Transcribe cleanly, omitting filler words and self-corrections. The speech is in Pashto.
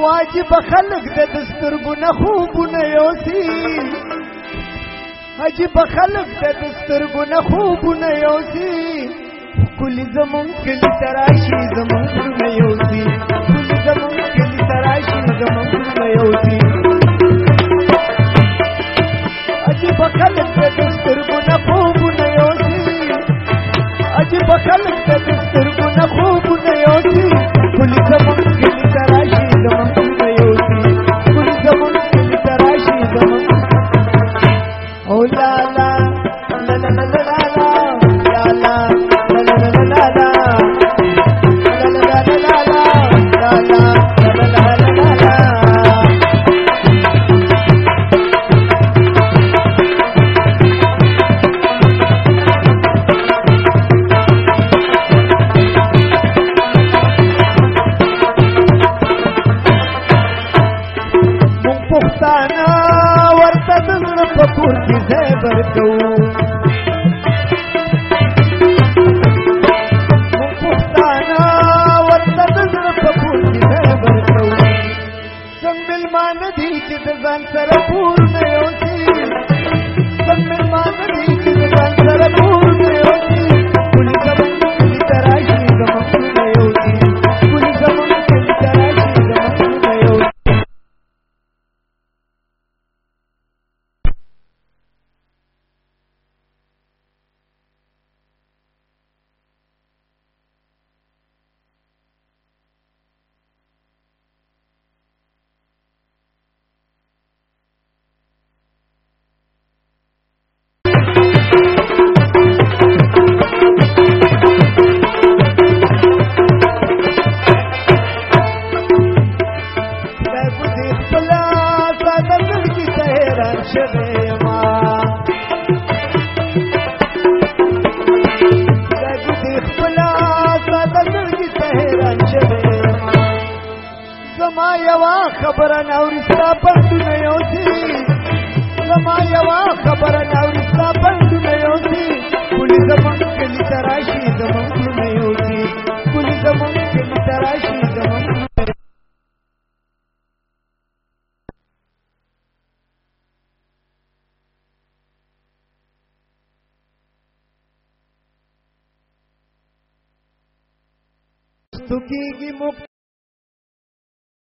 واجب خلق د دسترګو نه خوبونه یوسي عجیب خلق د دسترګو نه خوبونه یوسي کلی زمون کلی تراشی زمون نه یوسي کلی زمون کلی تراشی زمون نه یوسي عجیب خلق د دسترګو نه خوبونه یوسي عجیب خلق د دسترګو نه خوبونه یوسي کلی زمون کلی تراشی زمون نه یوسي کلی زمون کلی تراشی زمون او لا لا لا لا لا لا لا لا پښتانه ورته د زړه په کور کې ځای ورکوو موږ پښتانه ورته د زړه په کور کې ځای ورکوو څنګه مېلمانه دي چې د ځان سره کور نه یوسي څنګه مېلمانه دي چې د ځان سره کور نه یوسي کلي زموږ کلي ته راشي زموږ نه یوسي کلي زموږ کلي ته راشي زموږ نه یوسي زما یوا خبره ناورستا پندونه یوسي زما یوا خبره ناورستا پندونه یوسي کلی زمون کلی تراشی زمون نه یوسي کلی زمون کلی تراشی زمون ستوکیږي